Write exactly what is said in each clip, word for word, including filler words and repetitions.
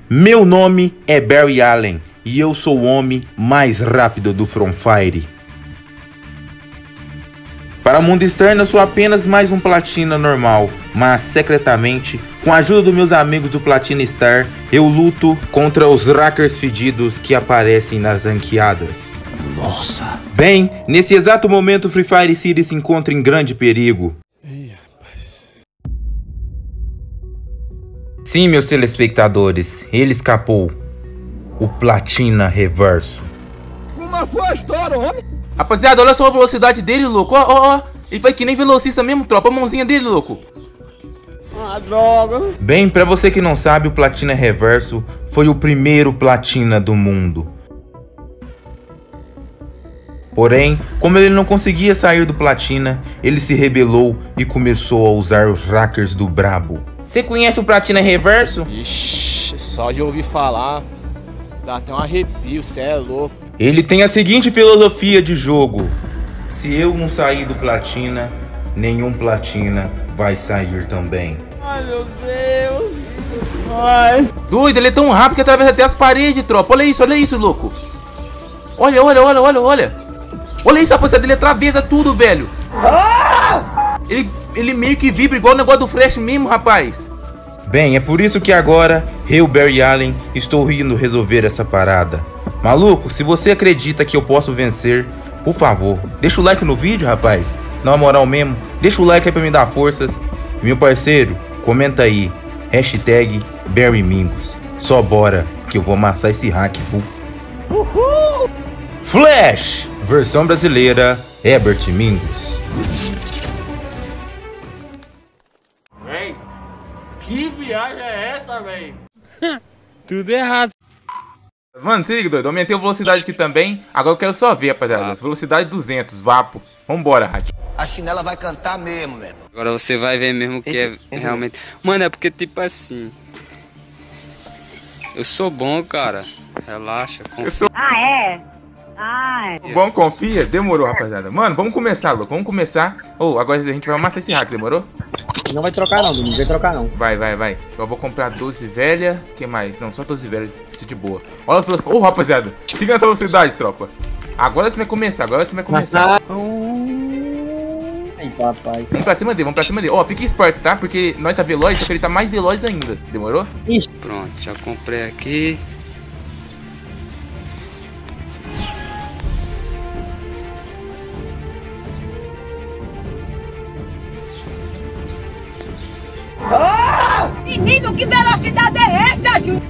Meu nome é Barry Allen e eu sou o homem mais rápido do From Fire. Para o mundo externo eu sou apenas mais um platina normal, mas secretamente, com a ajuda dos meus amigos do Platina Star, eu luto contra os hackers fedidos que aparecem nas ranqueadas. Nossa! Bem, nesse exato momento o Free Fire City se encontra em grande perigo. Ih, rapaz. Sim, meus telespectadores, ele escapou. O Platina Reverso. Como foi a história, homem? Rapaziada, olha só a velocidade dele, louco. Ó, ó, ó. Ele foi que nem velocista mesmo, tropa. A mãozinha dele, louco. Ah, droga. Bem, pra você que não sabe, o Platina Reverso foi o primeiro Platina do mundo. Porém, como ele não conseguia sair do Platina, ele se rebelou e começou a usar os hackers do brabo. Você conhece o Platina Reverso? Ixi, só de ouvir falar, dá até um arrepio, cê é louco. Ele tem a seguinte filosofia de jogo: se eu não sair do Platina, nenhum Platina vai sair também. Ai, meu Deus. Ai. Doido, ele é tão rápido que atravessa até as paredes, tropa. Olha isso, olha isso, louco. Olha, olha, olha, olha, olha. Olha isso, rapaziada, ele atravessa tudo, velho. Ele, ele meio que vibra igual o negócio do Flash mesmo, rapaz. Bem, é por isso que agora, eu, Barry Allen, estou indo resolver essa parada. Maluco, se você acredita que eu posso vencer, por favor, deixa o like no vídeo, rapaz. Na moral mesmo, deixa o like aí pra me dar forças. Meu parceiro, comenta aí, hashtag Barry Mingos. Só bora, que eu vou amassar esse hack, viu? Uhul! Flash, versão brasileira, Herbert Mingos. Véi, que viagem é essa, véi? Tudo errado. Mano, se liga, doido. Aumentei a velocidade aqui também. Agora eu quero só ver, rapaziada. Velocidade duzentos, vapo. Vambora, Rádio. A chinela vai cantar mesmo, mesmo. Agora você vai ver mesmo que é realmente... Mano, é porque tipo assim... Eu sou bom, cara. Relaxa, confia. Sou... Ah, é? Ah, é. Bom, confia? Demorou, rapaziada. Mano, vamos começar, louco. Vamos começar. Ô, oh, agora a gente vai amassar esse hack, demorou? Não vai trocar não, não vai trocar não. Vai, vai, vai. Eu vou comprar doze velha. Que mais? Não, só doze velha. De boa. Olha as velocidades. Ô, oh, rapaziada. Siga essa velocidade, tropa. Agora você vai começar. Agora você vai começar. Ai, papai. Vamos pra cima dele, vamos pra cima dele. Ó, oh, fique esperto, tá? Porque nós tá veloz, só que ele tá mais veloz ainda. Demorou? Isso. Pronto, já comprei aqui. Oh! Menino, que velocidade é essa, Ju?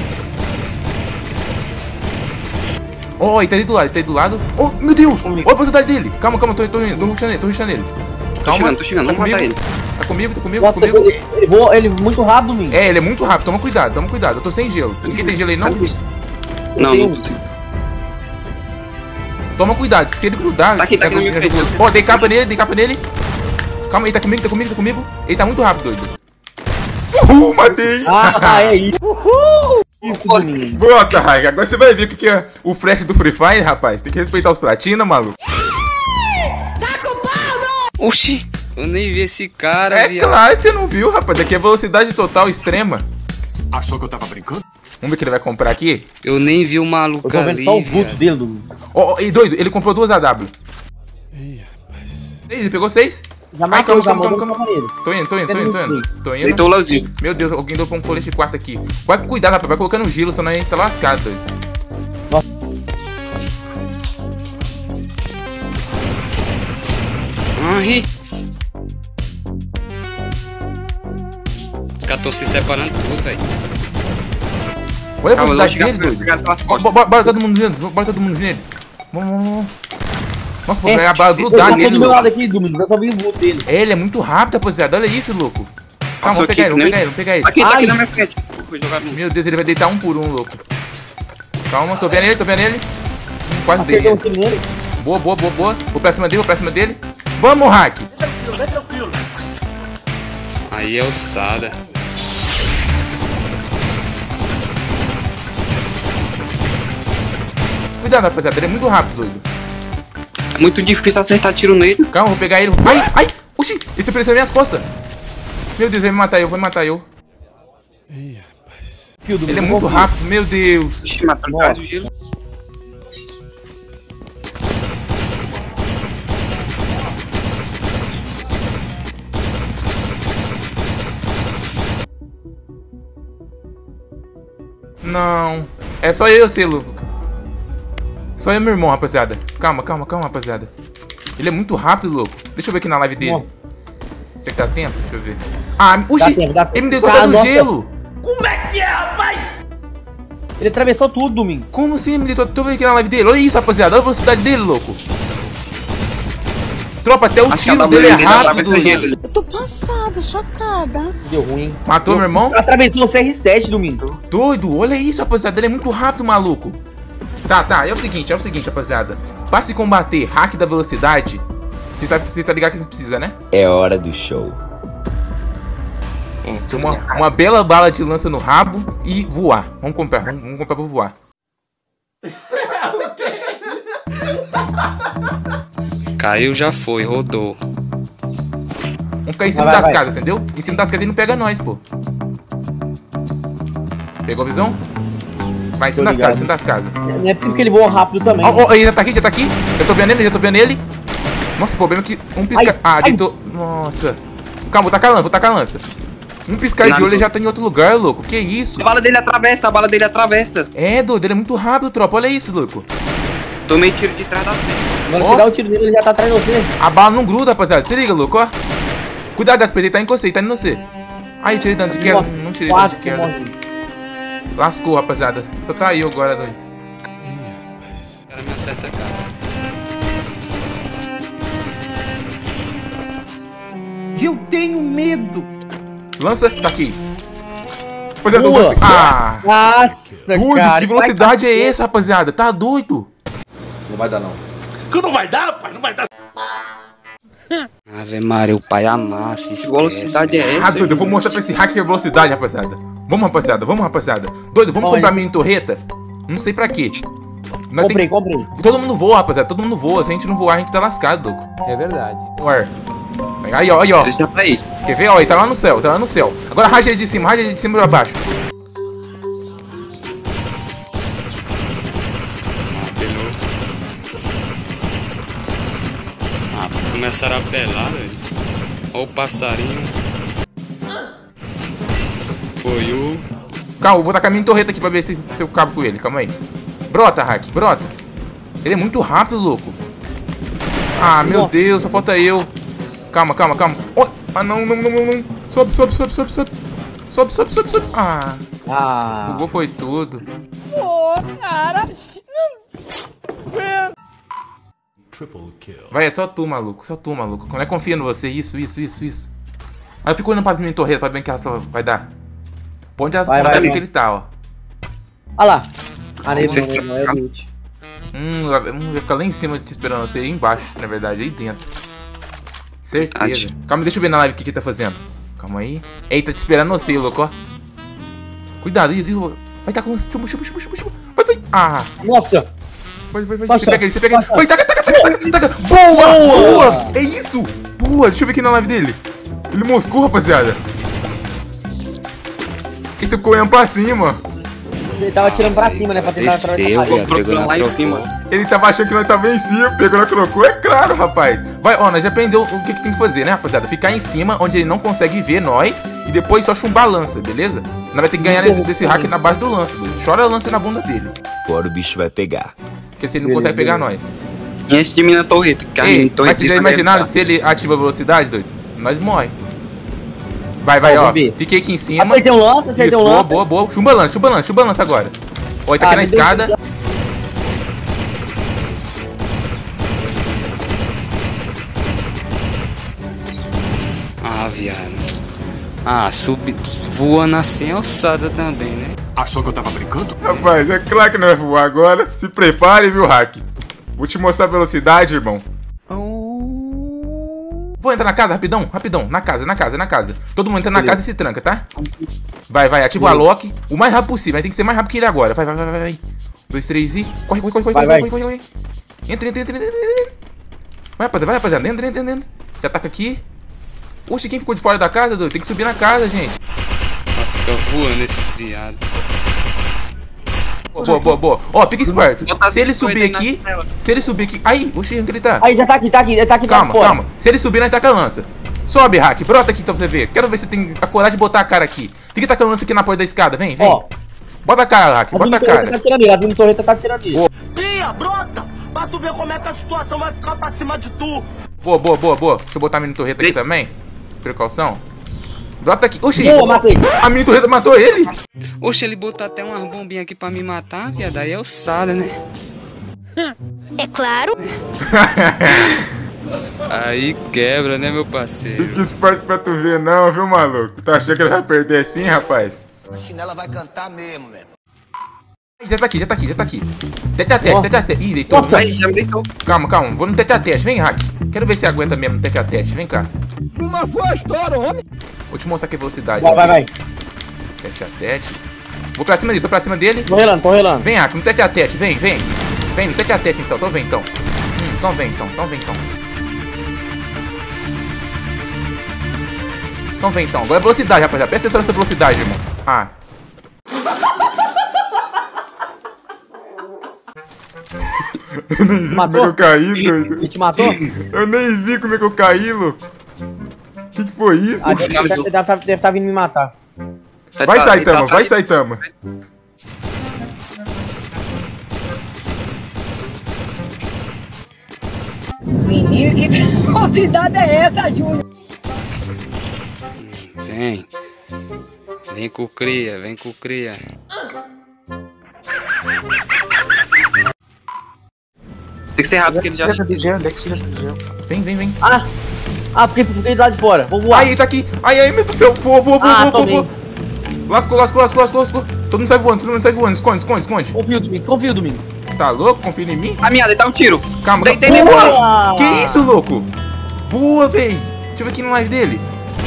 Ó, oh, ele tá aí do lado, ele tá aí do lado. Oh, meu Deus! Olha a velocidade dele. Calma, calma, tô, tô indo, tô rushando ele, tô rushando ele. Tô chegando, tô chegando, tá vamos matar ele. Tá comigo, tá comigo, Nossa, tá comigo. ele, ele voa, ele muito rápido, menino. É, ele é muito rápido, toma cuidado, toma cuidado. Eu tô sem gelo. Ninguém tem gelo aí, não? Não, não. Toma cuidado, se ele grudar... Tá aqui, tá aqui no meu peito. Ó, oh, dei capa nele, dei capa nele. Calma, ele tá comigo, tá comigo, tá comigo. Ele tá muito rápido, doido. Uhul, matei! Ah, é isso. Uhul! Isso, menino. Bota, Raik, agora você vai ver o que, que é o flash do Free Fire, rapaz. Tem que respeitar os platina, maluco. Tá com pau, Oxi, eu nem vi esse cara, É viado. claro que você não viu, rapaz. Aqui é velocidade total extrema. Achou que eu tava brincando? Vamos ver o que ele vai comprar aqui. Eu nem vi o maluco Eu tô vendo ali, só o vulto viado. dele, do... Ó, oh, e doido, ele comprou duas A W. Ih, rapaz. Seis, ele pegou seis? Já Ai, matou, calma, já calma, mandou calma, pra ele. Tô indo, tô indo, tô indo, tô indo. Tô indo. Deitou o Leozinho. Meu Deus, alguém deu pra um colete de quarto aqui. Vai com cuidado, rapaz, vai colocando gelo, senão a gente tá lascado, doido. Ai. Os caras tão se separando tudo, velho. Olha a Calma, eu vou velocidade chegar dele, pra- doido. pegar pelas Ó, costas. Bora bora todo mundo nele, bora todo mundo nele. Vamos, vamos, vamos. Nossa, vou É, pegar a bala ele grudar passou nele, do meu lado louco. aqui, Domingo, eu só vi o vulto dele. É, ele é muito rápido, rapaziada, olha isso, louco. Calma, Passou vamos pegar aqui, ele, vamos né? pegar ele, vamos pegar ele. Aqui, tá Ai. aqui na minha frente. Foi jogar no... Meu Deus, ele vai deitar um por um, louco. Calma, tô vendo ele, tô vendo ele. Hum, quase dei. Acertou um tiro nele. Boa, boa, boa, boa. Vou pra cima dele, vou pra cima dele. Vamos, hack. Aí é ossada. Cuidado, rapaziada, ele é muito rápido, doido. É muito difícil acertar tiro nele. Calma, vou pegar ele. Ai, ai, oxi, ele tá precisando nas minhas costas. Meu Deus, vai me matar eu, vai me matar eu. Ih, rapaz. confio, Domingo. Ele é eu muito confio. rápido, meu Deus. Ixi, matando Nossa. ele. Não. É só eu, sei, louco. Só eu e meu irmão, rapaziada. Calma, calma, calma, rapaziada. Ele é muito rápido, louco. Deixa eu ver aqui na live dele. Nossa. Será que dá tempo? Deixa eu ver. Ah, Dá oxi, tempo, dá tempo. ele me deu Cara, toda no nossa. gelo. Ele atravessou tudo, Domingo. Como assim? Me deu todo... Deixa eu ver aqui na live dele. Olha isso, rapaziada. Olha a velocidade dele, louco. Tropa, até o Acho que tiro a dele é W já rápido. atravessa ele. Eu tô passada, chocada. Deu ruim. Matou meu irmão? Atravessou o C R sete, Domingo. Doido, olha isso, rapaziada. Ele é muito rápido, maluco. Tá, tá, é o seguinte, é o seguinte, rapaziada. Pra se combater hack da velocidade, você sabe que você tá ligado que precisa, né? É hora do show. Uma, uma bela bala de lança no rabo e voar. Vamos comprar, vamos, vamos comprar pra voar. Caiu, já foi, rodou. Vamos cair em cima Vai, das vai. casas, entendeu? Em cima das casas ele não pega nós, pô. Pegou a visão? Vai em cima Tô das ligado. casas, em cima das casas. Não é possível que ele voa rápido também. Ó, ó, ele já tá aqui, já tá aqui. Já tô vendo ele, já tô vendo ele. Nossa, o problema é que um piscar... Ai, Ah, ai. deitou... Nossa. Calma, vou tacar a lança, vou tacar a lança. Um piscar de Nada, olho ele só- já tá em outro lugar, louco. Que isso? A bala dele atravessa, a bala dele atravessa. É, doido, ele é muito rápido, tropa. Olha isso, louco. Tomei tiro de trás da frente. Agora Ó. você dá o tiro dele, ele já tá atrás de você. A bala não gruda, rapaziada. Se liga, louco, ó. Cuidado, Gaspar, ele tá em você, ele tá indo em você. Ai, tirei dano de queda. Nossa, Não tirei dano de quatro, queda. morre. Lascou, rapaziada. Só tá eu agora, doido. O cara me acerta a cara. Eu tenho medo. Lança, tá aqui. Rapaziada, eu Boa. vou... Ah! Nossa, Doido, cara. que velocidade é essa, rapaziada? Tá doido? Não vai dar, não. Ave Maria, o pai amassa, esquece. Que velocidade é Ah, doido, eu vou mostrar pra esse hack a velocidade, rapaziada. Vamos, rapaziada, vamos, rapaziada. Doido, vamos Oi. comprar mini torreta? Não sei pra quê. Nós Comprei, tem... comprei. Todo mundo voa, rapaziada, todo mundo voa. Se a gente não voar, a gente tá lascado, louco. É verdade. Ué. Aí, ó, aí, ó. Deixa pra aí. Quer ver? Ó, ele tá lá no céu, tá lá no céu. Agora raja ele de cima, raja ele de cima pra baixo. Apelou. Ah, começaram a apelar, velho. Ó o passarinho. Foi o... Calma, vou tacar minha torreta aqui pra ver se, se eu cabo com ele. Calma aí. Brota, hack, brota. Ele é muito rápido, louco. Ah, meu Nossa. Deus, só falta eu. Calma, calma, calma. Oh, ah, não, não, não, não, não. Sobe, sobe, sobe, sobe, sobe. Sobe, sobe, sobe, sobe. Ah, Ah. bugou foi tudo. Vai, é só tu, maluco. Só tu, maluco. Quando é confia no você, isso, isso, isso, isso. Aí eu fico olhando pra minha torreta pra ver que ela só vai dar. Pra onde as Vai, pontas vai, ali vai. que ele tá, ó. Olha lá. Ah, nem Você não, não, não é loot. Hum, vai hum, vai ficar lá em cima te esperando você, aí embaixo, na verdade, aí dentro. Certeza. Calma, deixa eu ver na live o que que tá fazendo. Calma aí. Ei, tá te esperando você, louco, ó. Cuidado, isso, isso. Vai tá com... Chupa, chupa, chupa, chupa, chupa. Vai, vai. Ah, Nossa. vai, vai, vai. Passa, Você pega ele, você pega ele. passa. Vai, taca, taca, taca, taca, taca. Boa, boa. É isso. Boa, deixa eu ver aqui na live dele. Ele moscou, rapaziada. Ele tá correndo pra cima. Ele tava tirando pra cima, né? Pra tentar Desceu, atravessar a velho. parede. Pegou lá em cima. Ele tava achando que nós tava em cima, pegou na crocô, é claro, rapaz. Vai, ó, nós já aprendeu o que, que tem que fazer, né, rapaziada? Ficar em cima, onde ele não consegue ver nós, e depois só chumbar a lança, beleza? Nós vai ter que ganhar desse, desse hack na base do lança, doido. Chora a lança na bunda dele. Agora o bicho vai pegar. Porque se ele não consegue pegar nós. E antes de mim na torreta. Que a Ei, minha mas torreta vocês já imaginaram se ele ativa a velocidade, doido? Nós morre. Vai, vai, Ó, ó. vamos ver. Fiquei aqui em cima. Acertei um lance, acertei Isso, um boa, lance. boa, boa. Chumba lança, chumba lança, chumba lança agora. Ó, ele tá Ah, aqui na me deixa- escada. Ah, viado. Ah, subi... voando assim é ossada também, né? Achou que eu tava brincando? Rapaz, é claro que não vai voar agora. Se prepare, viu, hack? Vou te mostrar a velocidade, irmão. Vou entrar na casa, rapidão, rapidão. Na casa, na casa, na casa. Todo mundo entra na casa e se tranca, tá? Vai, vai, ativa o Alok. O mais rápido possível, mas tem que ser mais rápido que ele agora. Vai, vai, vai, vai, vai. Dois, três e... Corre, corre, corre, corre, Vai, corre, vai. corre, corre, corre. Entra, entra, entra, entra, entra. Vai, rapaziada, vai, rapaziada. Entra, entra, entra. Já taca aqui. Oxe, quem ficou de fora da casa, doido? Tem que subir na casa, gente. Ah, fica voando esses viados. Boa, boa, boa. Ó, fica esperto. Se ele subir aqui, se ele subir aqui... Aí, oxi, onde ele tá? Aí, já tá aqui, tá aqui, ele tá aqui. Calma, calma. Se ele subir, nós taca a lança. Sobe, Hack. Brota aqui então pra você ver. Quero ver se tem a coragem de botar a cara aqui. Fica tacando lança aqui na porta da escada. Vem, vem. Ó. Bota a cara, Hack. Bota a cara. Tá tirando ele, a Vini Torreta tá tirando ele. Pia, brota! Pra tu ver como é que a situação vai ficar pra cima de tu. Boa, boa, boa, boa. Deixa eu botar a mini torreta aqui também. Precaução. Brota aqui. Oxi. Boa, matei. A mini torreta matou ele. Oxe, ele botou até umas bombinhas aqui pra me matar, viado. Aí é ossada, né? É claro. Aí quebra, né, meu parceiro? Fique esperto pra tu ver não, viu, maluco? Tu achou que ele vai perder assim, rapaz? A chinela vai cantar mesmo, meu. Já tá aqui, já tá aqui, já tá aqui. Tete a teste, tete a teste. Ih, deitou. Nossa, Aí, já me deitou. Calma, calma. Vou no tete a teste. Vem, Hack. Quero ver se aguenta mesmo no tete a teste. Vem cá. Uma voz estoura, homem. Vou te mostrar aqui a velocidade. Vai, vai, vai. Tete a teste. Vou pra cima dele, tô pra cima dele. Tô relando, tô relando. Vem, Hack, no tete a teste. Vem, vem. Vem no tete a teste então. Então vem, então. Hum, então vem, então. Então vem, então. Então vem, então. Agora é velocidade, rapaziada. Presta atenção nessa velocidade, irmão. Ah. Matou? Eu caí, doido. Ele te matou? Eu nem vi como é que eu caí, louco. Que que foi isso? Ah, deve estar deve tá vindo me matar. Vai, Saitama, vai, Saitama. Menino, que velocidade é essa, Júnior? Vem. Vem com cria, vem com cria. Tem que ser rápido, porque ele já... Vem, vem, vem. Ah, ah, porque fiquei do lado de fora. Vou voar. Aí, tá aqui. Ai, ai, meu Deus do céu. Voa, voa, voa, Ah, voa, tomei. voa. Lascou, lascou, lascou, lascou, lascou. Todo mundo sai voando, todo mundo sai voando. Esconde, esconde, esconde. Confio, Domingo, confio, Domingo. Tá louco? Confia em mim? A minha, dá um tiro. Calma, Dei- calma. dei Boa! boa! Que isso, louco? Boa, véi. Deixa eu ver aqui no live dele.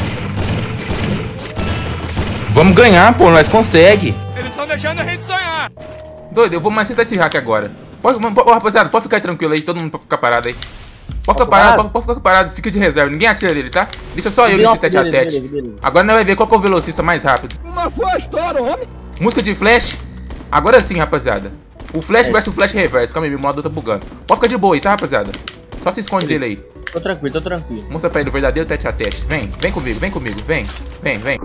Vamos ganhar, pô, nós consegue. Eles estão deixando a gente sonhar. Doido, eu vou mais sentar esse hack agora. Pode, pode, rapaziada, pode ficar tranquilo aí, todo mundo pode ficar parado aí. Pode ficar parado, pode, pode ficar parado, fica de reserva, ninguém atira dele, tá? Deixa só eu nesse tete a tete. Agora nós vamos ver qual que é o velocista mais rápido. Uma voz estoura, homem. Música de flash. Agora sim, rapaziada. O flash versus o flash reverso. Calma aí, meu emulador tá bugando. Pode ficar de boa aí, tá, rapaziada? Só se esconde dele aí. Tô tranquilo, tô tranquilo. Mostra pra ele o verdadeiro tete a tete. Vem, vem comigo, vem comigo, vem, vem, vem.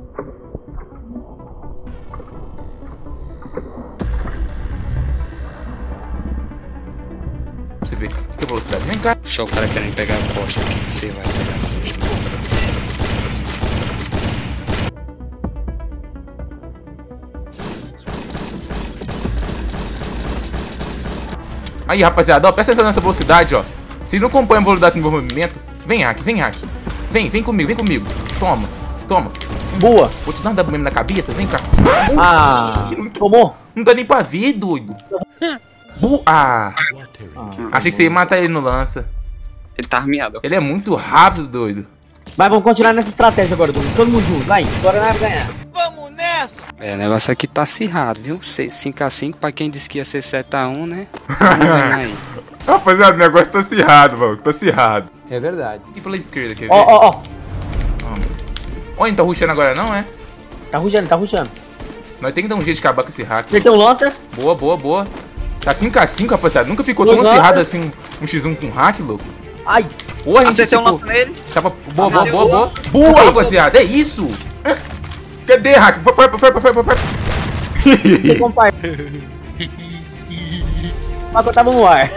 Você vê que velocidade. Vem cá. Deixa o cara querendo pegar a costa aqui. Você vai pegar a costa. Aí, rapaziada, ó, presta atenção nessa velocidade, ó. Se não acompanha a velocidade do movimento, vem, hack, vem, hack. Vem, vem comigo, vem comigo. Toma, toma. Boa. Vou te dar um W mesmo na cabeça, vem cá. Ah, tomou. Não dá nem pra ver, doido. Bu ah. Achei que você ia matar ele no lança. Ele tá armeado. Ele é muito rápido, doido. Mas vamos continuar nessa estratégia agora, Domingo. Todo mundo junto, vai. Agora nós vamos ganhar. Vamos nessa! É, o negócio aqui tá acirrado, viu? cinco a cinco pra quem disse que ia ser sete a um, né? Vamos ver aí. Rapaziada, o negócio tá acirrado, mano. Tá acirrado. É verdade. Aqui pela esquerda, quer ver? Ó, ó, ó. Ó, ele tá rushando agora não, é? Tá rushando, tá rushando. Nós temos que dar um jeito de acabar com esse hack. Acertei um lança. Boa, boa, boa. Tá cinco a cinco, rapaziada. Nunca ficou Dois tão acirrado lanças. assim um xis um com hack, louco. Ai. Boa, a gente, Acertei um tipo, lance nele. Tava... Boa, boa, Ah, boa, boa. boa. Boa, rapaziada. É isso. Cadê, hack? Foi, foi, foi, foi, foi, foi. Você compartilha. Mas eu tava no ar.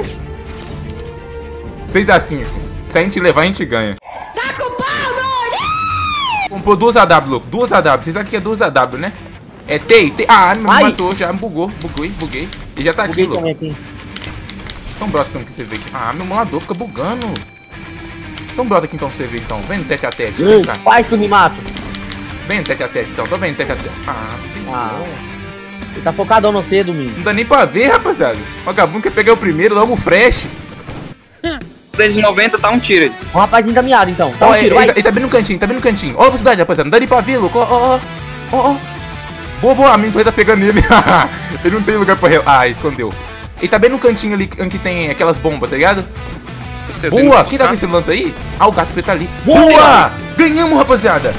seis a cinco. Se a gente levar, a gente ganha. Tá com pau, doido! Comprou duas A W, louco. Duas A W. Vocês sabem o que é duas A W, né? É T, T. Ah, me Ai. matou já. Bugou, buguei, buguei. Ele já tá aqui, Buguei louco. também aqui. Então brota então que você vê. Ah, meu emulador fica bugando. Então brota aqui então pra você ver então. Vem no tete a tete. Vem cá. Faz que eu me mato. Vem no tete a tete então. Tô vendo no tete a tete. Ah, tem Ah. como. Ele tá focadão no C, Domingo. Não dá nem pra ver, rapaziada. O vagabundo quer pegar o primeiro, logo o fresh. três de noventa, tá um tiro aí. O rapazinho tá miado, então. Dá Ó, um ele, tiro, ele, vai. ele tá bem no cantinho, tá bem no cantinho. Ó a velocidade, rapaziada. Não dá nem pra ver, louco. Ó, ó, ó. Ó, ó. Boa, boa. A minha torre tá pegando ele. Ele não tem lugar pra... Re... Ah, escondeu. Ele tá bem no cantinho ali, onde tem aquelas bombas, tá ligado? Boa! Quem tá com esse lance aí? Ah, o gato preto tá ali. Boa! Ganhamos, rapaziada!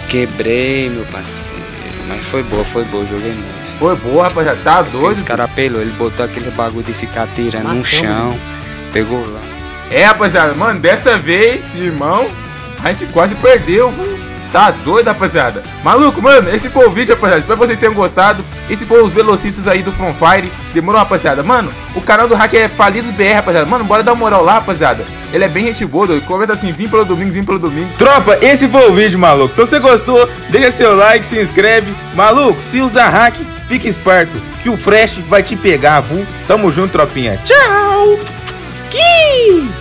Quebrei, meu parceiro. Mas foi boa, foi boa, joguei muito. Foi boa, rapaziada, tá doido? Esse cara apelou, ele botou aquele bagulho de ficar tirando no chão, pegou lá. É, rapaziada, mano, dessa vez, irmão, a gente quase perdeu. Tá doido, rapaziada. Maluco, mano, esse foi o vídeo, rapaziada. Espero que vocês tenham gostado. Esse foi os velocistas aí do From Fire. Demorou, rapaziada. Mano, o canal do Hack é Falido B R, rapaziada. Mano, bora dar uma moral lá, rapaziada. Ele é bem gente boa, doido. Comenta assim, vim pelo domingo, vim pelo domingo. Tropa, esse foi o vídeo, maluco. Se você gostou, deixa seu like, se inscreve. Maluco, se usar hack, fique esperto, que o Fresh vai te pegar, viu? Tamo junto, tropinha. Tchau! Que...